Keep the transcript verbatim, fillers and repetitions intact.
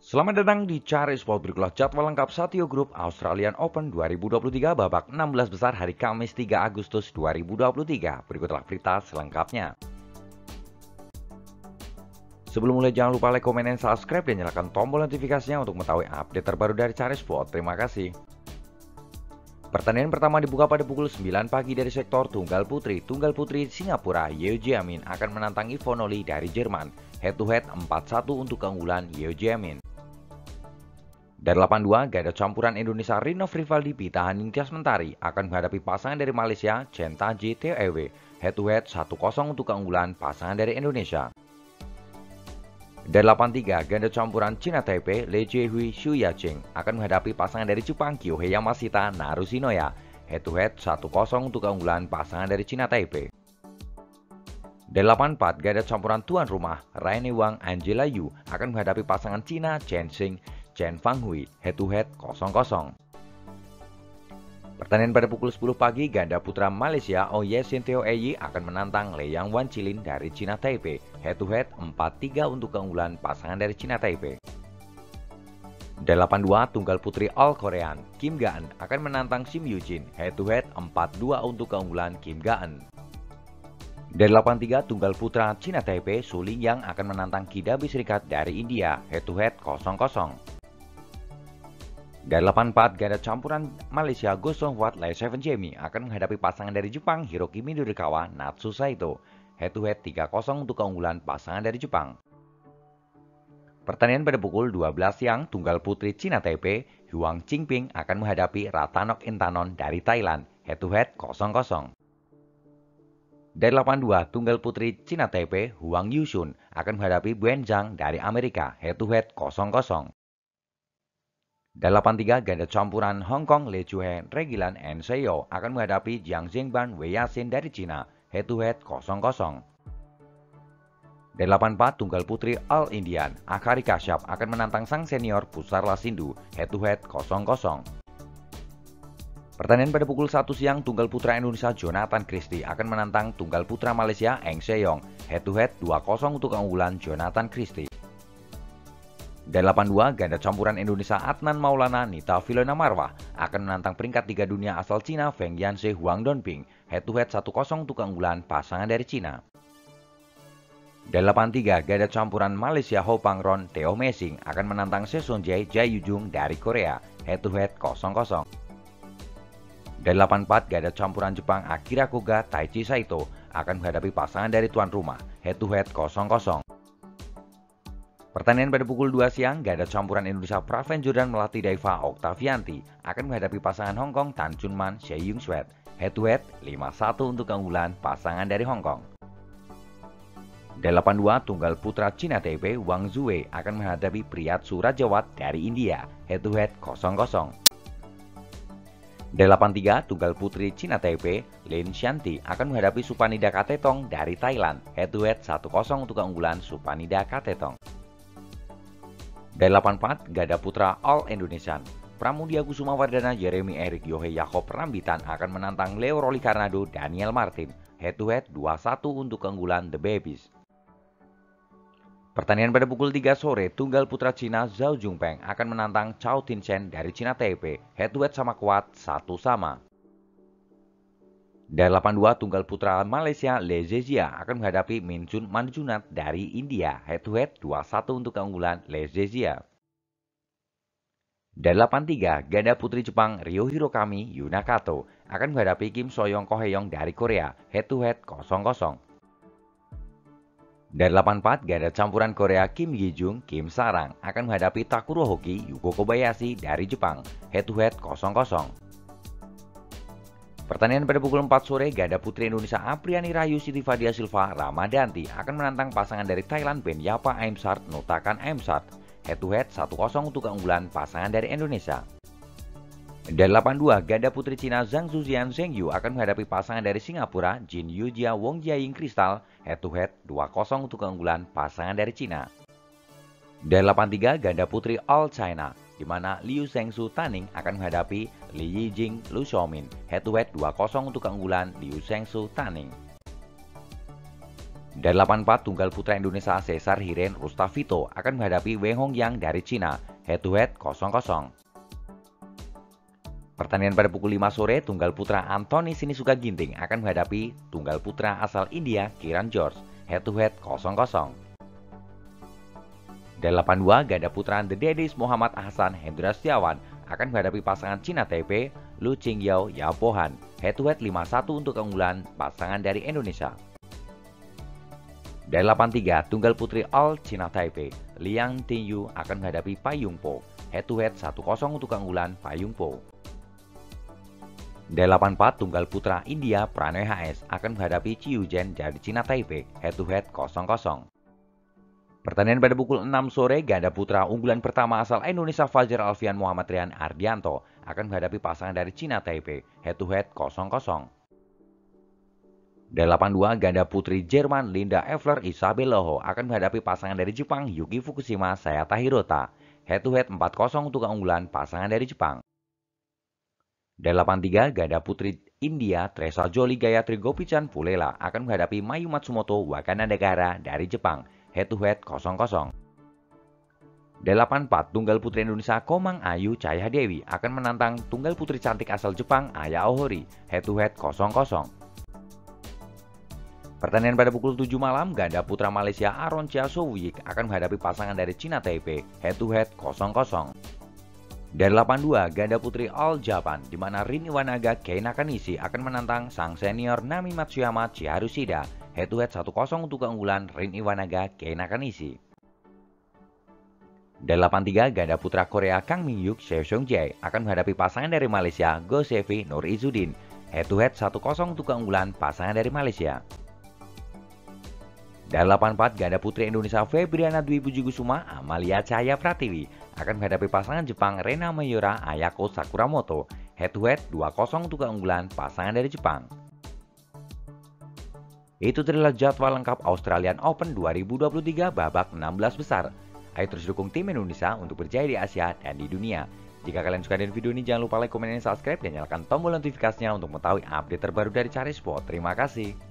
Selamat datang di Cari Sport. Berikutlah jadwal lengkap Satyo Group Australian Open dua ribu dua puluh tiga babak enam belas besar hari Kamis tiga Agustus dua ribu dua puluh tiga. Berikutlah berita selengkapnya. Sebelum mulai jangan lupa like, komen, dan subscribe dan nyalakan tombol notifikasinya untuk mengetahui update terbaru dari Cari Sport. Terima kasih. Pertandingan pertama dibuka pada pukul sembilan pagi dari sektor tunggal putri. Tunggal putri Singapura Yeo Jia-min akan menantang Yvonne Oli dari Jerman. Head to head empat satu untuk keunggulan Yeo Jia-min. Dari delapan dua, ganda campuran Indonesia Rinov Rivaldi Pita Haningtyas Mentari akan menghadapi pasangan dari Malaysia Chen Taji T E W. Head to head satu kosong untuk keunggulan pasangan dari Indonesia. Dari delapan tiga, ganda campuran Cina Taipei Lee Jiehui Xu Yaqing akan menghadapi pasangan dari Jepang Kyohei Yamashita Narushinoya. Head to head satu kosong untuk keunggulan pasangan dari Cina Taipei. Dari delapan empat, ganda campuran tuan rumah Raine Wang Angela Yu akan menghadapi pasangan Cina Chen Xing Chen Fanghui. Head to head kosong kosong. Pertandingan pada pukul sepuluh pagi, ganda putra Malaysia Oye Sinteo Eyi akan menantang Lei Yang Wancilin dari Cina Taipei. Head to head empat tiga untuk keunggulan pasangan dari Cina Taipei. Dari delapan dua, tunggal putri All Korean Kim Ga-eun akan menantang Sim Yoo-jin. Head to head empat dua untuk keunggulan Kim Ga-eun. Dari delapan tiga, tunggal putra Cina Taipei Su Lingyang akan menantang Kidabi Serikat dari India. Head to head kosong kosong. Dari delapan empat, ganda campuran Malaysia Go Song Hwat Lee Seven Jamie akan menghadapi pasangan dari Jepang Hiroki Midorikawa Natsu Saito. Head to head tiga kosong untuk keunggulan pasangan dari Jepang. Pertandingan pada pukul dua belas siang, tunggal putri Cina Taipei Huang Qingping akan menghadapi Ratanok Intanon dari Thailand. Head to head kosong kosong. Dari delapan dua, tunggal putri Cina Taipei Huang Yushun akan menghadapi Buen Zhang dari Amerika. Head to head kosong kosong. Dari delapan tiga, ganda campuran Hong Kong Lee Chuheng Regilan and Seo akan menghadapi Jiang Zhengban Wei Yasin dari Cina. Head to head kosong kosong. Dari delapan empat, tunggal putri All Indian Akari Kashyap akan menantang sang senior Pusarla Sindhu. Head to head kosong kosong. Pertandingan pada pukul satu siang, tunggal putra Indonesia Jonathan Christie akan menantang tunggal putra Malaysia Eng Seyong. Head to head dua kosong untuk keunggulan Jonathan Christie. Dari delapan dua, ganda campuran Indonesia Adnan Maulana Nita Filona Marwah akan menantang peringkat tiga dunia asal Cina Feng Yanse Huang Donping. Head to head satu kosong untuk keunggulan pasangan dari Cina. Dari delapan tiga, ganda campuran Malaysia Ho Pangron Teo Mesing akan menantang Seson Jae Jae Yujung dari Korea. Head to head kosong kosong. Dari delapan empat, ganda campuran Jepang Akira Koga Taichi Saito akan menghadapi pasangan dari tuan rumah. Head to head kosong kosong. Pertandingan pada pukul dua siang, ganda campuran Indonesia Praven Jordan Melati Daiva Oktavianti akan menghadapi pasangan Hong Kong Tan Chun Man Shea Yung Sweat. Head to head lima satu untuk keunggulan pasangan dari Hong Kong. Dari delapan dua, tunggal putra Cina Taipei Wang Zuwei akan menghadapi Priyatsu Rajawat dari India. Head to head kosong kosong. Dari delapan tiga, tunggal putri Cina Taipei Lin Shanti akan menghadapi Supanida Katetong dari Thailand. Head to head satu kosong untuk keunggulan Supanida Katetong. Dari delapan empat, ganda putra All Indonesian Pramudia Kusuma Wardana Jeremy Eric Yohei Yakob Rambitan akan menantang Leo Roli Karnado Daniel Martin. Head to head dua satu untuk keunggulan The Babies. Pertandingan pada pukul tiga sore, tunggal putra Cina Zhao Jungpeng akan menantang Chao Tinshen dari Cina Taipei. Head to head sama kuat satu sama. Dari delapan dua, tunggal putra Malaysia Lee Zezia akan menghadapi Minchun Manjunat dari India. Head to head dua satu untuk keunggulan Lee Zezia. Dari delapan tiga, ganda putri Jepang Ryo Hirokami Yunakato akan menghadapi Kim Soyoung Koheyong dari Korea. Head to head kosong kosong. Dari delapan empat, ganda campuran Korea Kim Gi-jung Kim Sarang akan menghadapi Takuro Hoki Yuko Kobayashi dari Jepang. Head to head kosong kosong. Pertandingan pada pukul empat sore, ganda putri Indonesia Apriani Rahayu Siti Fadia Silva Ramadanti akan menantang pasangan dari Thailand Ben Yapa Aimsart Nutakan Aimsart. Head to head satu kosong untuk keunggulan pasangan dari Indonesia. Dari delapan dua, ganda putri Cina Zhang Zuzian Zheng Yu akan menghadapi pasangan dari Singapura Jin Yujia Wong Jiaying Kristal. Head to head dua kosong untuk keunggulan pasangan dari Cina. Dari delapan tiga, ganda putri All China di mana Liu Zhengsu Taning akan menghadapi Li Yijing Lu Xiaomin. Head to head dua kosong untuk keunggulan Liu Zhengsu Taning. Dari delapan puluh empat, tunggal putra Indonesia Cesar Hiren Rustavito akan menghadapi Wei Hongyang dari Cina, head to head kosong kosong. Pertandingan pada pukul lima sore, tunggal putra Anthony Sinisuka Ginting akan menghadapi tunggal putra asal India Kiran George, head to head kosong kosong. Dari delapan puluh dua, ganda putra The Daddies Muhammad Ahsan Hendra Setiawan akan menghadapi pasangan Cina Taipei Lu Qingyao Yao Pohan, head to head lima satu untuk keunggulan pasangan dari Indonesia. Dari delapan puluh tiga, tunggal putri All China Taipei Liang Tingyu akan menghadapi Pai Yongpo, head to head satu kosong untuk keunggulan Pai Yongpo. Dari delapan puluh empat, tunggal putra India Pranay H S akan menghadapi Chiu Zhen dari Cina Taipei, head to head kosong kosong. Pertandingan pada pukul enam sore, ganda putra unggulan pertama asal Indonesia Fajar Alfian Muhammad Rian Ardianto akan menghadapi pasangan dari Cina Taipei, head to head kosong kosong. Dari delapan puluh dua, ganda putri Jerman Linda Evler Isabel Loho akan menghadapi pasangan dari Jepang Yuki Fukushima Sayata Hirota, head to head empat kosong untuk keunggulan pasangan dari Jepang. Dari delapan puluh tiga, ganda putri India Tresa Joli Gayatri Gopichan Pulela akan menghadapi Mayu Matsumoto Wakana Negara dari Jepang, head to head kosong kosong. Dari delapan puluh empat, tunggal putri Indonesia Komang Ayu Cahaya Dewi akan menantang tunggal putri cantik asal Jepang Aya Ohori, head to head kosong kosong. Pertandingan pada pukul tujuh malam, ganda putra Malaysia Aaron Chia Sowyik akan menghadapi pasangan dari Cina Taipei, head to head kosong kosong. Dari delapan puluh dua, ganda putri All Japan, di mana Rin Iwanaga Kei Nakanishi akan menantang sang senior Nami Matsuyama Chiharu Shida, head to head satu kosong untuk keunggulan Rin Iwanaga Kei Nakanishi. Dari delapan puluh tiga, ganda putra Korea Kang Min-hyuk Seo Seung-jae akan menghadapi pasangan dari Malaysia Go Sevi Nur Izzuddin, head to head satu kosong untuk keunggulan pasangan dari Malaysia. Dari delapan puluh empat, ganda putri Indonesia Febriana Dwi Puji Kusuma Amalia Cahaya Pratiwi akan menghadapi pasangan Jepang Rena Mayura Ayako Sakuramoto, head to head dua kosong untuk keunggulan pasangan dari Jepang. Itu adalah jadwal lengkap Australian Open dua ribu dua puluh tiga babak enam belas besar. Ayo terus dukung tim Indonesia untuk berjaya di Asia dan di dunia. Jika kalian suka dengan video ini, jangan lupa like, komen, dan subscribe, dan nyalakan tombol notifikasinya untuk mengetahui update terbaru dari Cari Sport. Terima kasih.